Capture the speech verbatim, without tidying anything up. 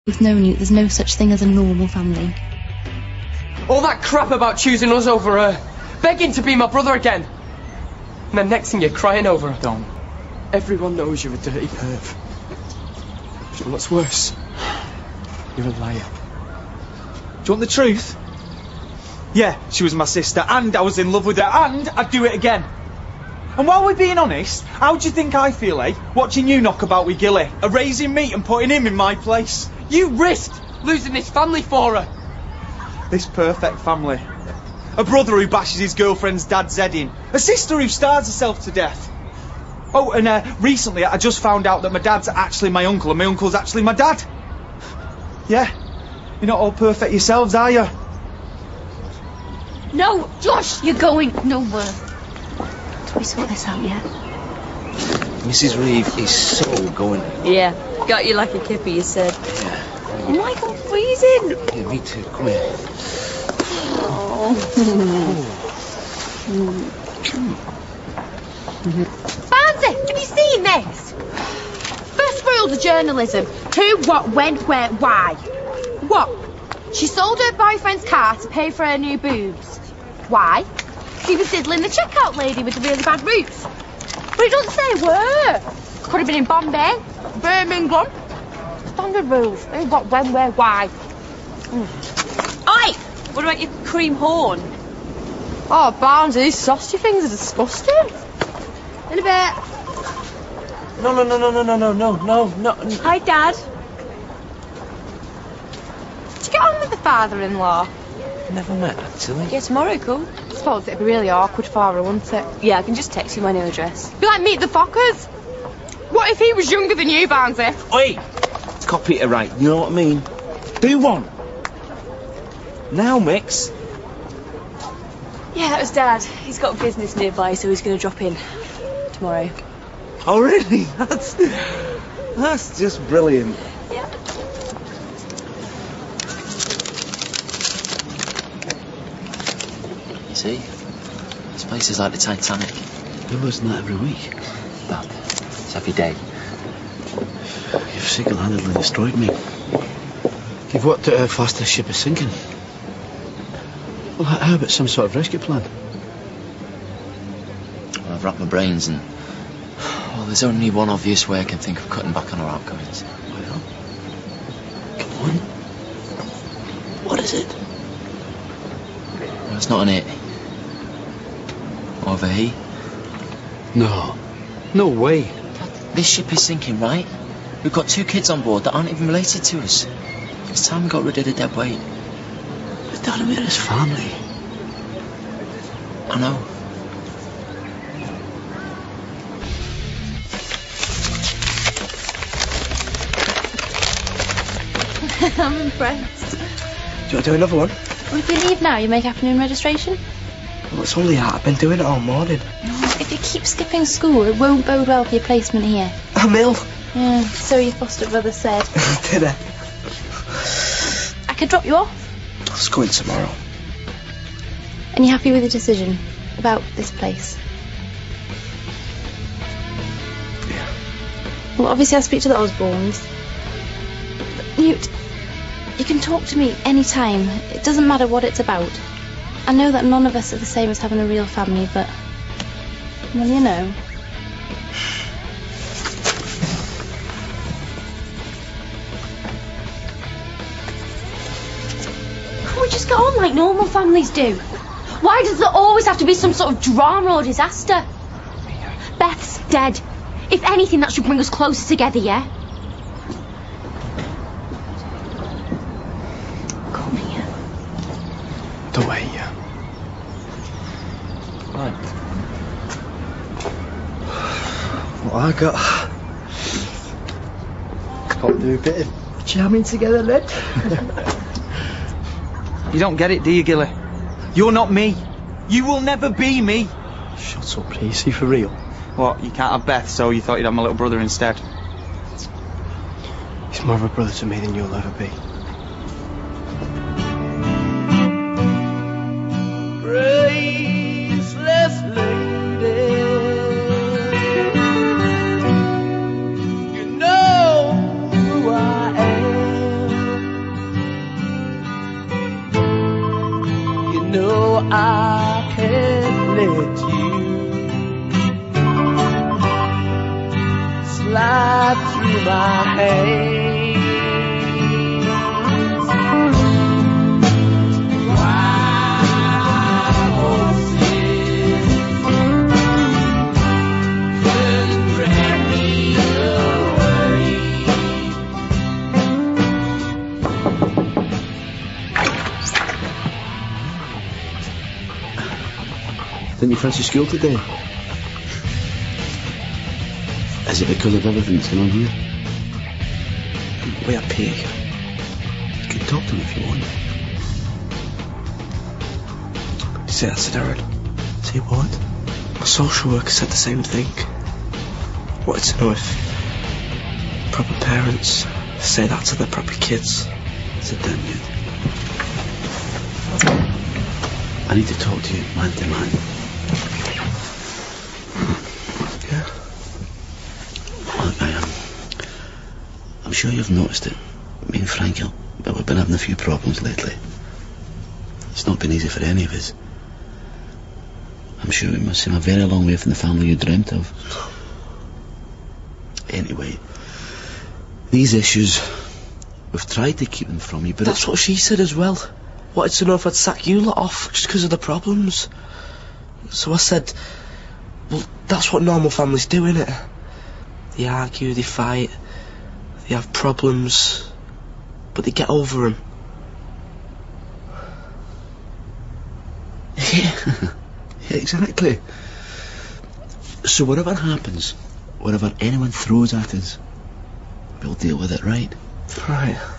With no Newt, there's no such thing as a normal family. All that crap about choosing us over her, begging to be my brother again. And then next thing you're crying over her. Don't. Everyone knows you're a dirty perv. And what's worse, you're a liar. Do you want the truth? Yeah, she was my sister, and I was in love with her, and I'd do it again. And while we're being honest, how do you think I feel, eh? Watching you knock about with Gilly, erasing me and putting him in my place. You risked losing this family for her. This perfect family. A brother who bashes his girlfriend's dad's head in. A sister who starves herself to death. Oh, and uh, recently I just found out that my dad's actually my uncle and my uncle's actually my dad. Yeah, you're not all perfect yourselves, are you? No, Josh, you're going nowhere. Did we sort this out yet? Missus Reeve is so going. Yeah, got you like a kippy, you said. Yeah. Oh my God, freezing! Yeah, me too. Come here. Oh. Barnsley, have you seen this? First rules of journalism. Who, what, when, where, why. What? She sold her boyfriend's car to pay for her new boobs. Why? She was diddling the checkout lady with the really bad roots. But it doesn't say where. Could have been in Bombay, Birmingham. Standard rules. Who, what, when, where, why. Mm. Oi! What about your cream horn? Oh, Barnes, these sausage things are disgusting. In a bit. No, no, no, no, no, no, no, no, no, no. Hi, Dad. Did you get on with the father-in-law? Never met, actually. Yeah, tomorrow, cool. I suppose it'd be really awkward for her, wouldn't it? Yeah, I can just text you my new address. Be like Meet the Fockers. What if he was younger than you, Barnsley? Oi! Copy it right, you know what I mean? Do one! Now, Mix. Yeah, that was Dad. He's got business nearby, so he's going to drop in tomorrow. Oh, really? That's... That's just brilliant. Yeah. See? This place is like the Titanic. You're losing that every week. Well, it's every day. You've single-handedly destroyed me. You've worked out how fast this ship is sinking. Well, how about some sort of rescue plan? Well, I've racked my brains and... Well, there's only one obvious way I can think of cutting back on our outgoings. Well, come on. What is it? Well, it's not an it. More of a he. No. No way. This ship is sinking, right? We've got two kids on board that aren't even related to us. It's time we got rid of the dead weight. But Darren, we're his family. I know. I'm impressed. Do you want to do another one? Well, if you leave now, you make afternoon registration? Well, it's only that. I've been doing it all morning. If you keep skipping school, it won't bode well for your placement here. I'm ill. Yeah, so your foster brother said. Did I? I could drop you off. I'll just go in tomorrow. And you're happy with your decision about this place? Yeah. Well, obviously I'll speak to the Osborns. But, Newt, you can talk to me any time. It doesn't matter what it's about. I know that none of us are the same as having a real family, but... well, you know. Can't we just get on like normal families do? Why does there always have to be some sort of drama or disaster? Beth's dead. If anything, that should bring us closer together, yeah? Come here. Don't hate you. Right. What I got? Can't do a bit of jamming together then. You don't get it, do you, Gilly? You're not me. You will never be me. Shut up, Rhys. You for real? What, you can't have Beth, so you thought you'd have my little brother instead? He's more of a brother to me than you'll ever be. Graceless lady, you know who I am. so I can let you slide through my hands. Wild horses couldn't drag me away. Didn't you fancy school today? Is it because of everything that's going on here? We up here. You can talk to him if you want. You say that to Darren? Say what? My social worker said the same thing. Wanted to know if proper parents say that to their proper kids. Sit down, Newt. I need to talk to you man to man. Yeah? Look, I am. I'm sure you've noticed it. Me and Frank, but we've been having a few problems lately. It's not been easy for any of us. I'm sure we must seem a very long way from the family you dreamt of. Anyway, these issues, we've tried to keep them from you, but That's it's... what she said as well. Wanted to know if I'd sack you lot off just because of the problems. So I said, well, that's what normal families do, innit? They argue, they fight, they have problems, but they get over them. Yeah, yeah, exactly. So whatever happens, whatever anyone throws at us, we'll deal with it, right? Right.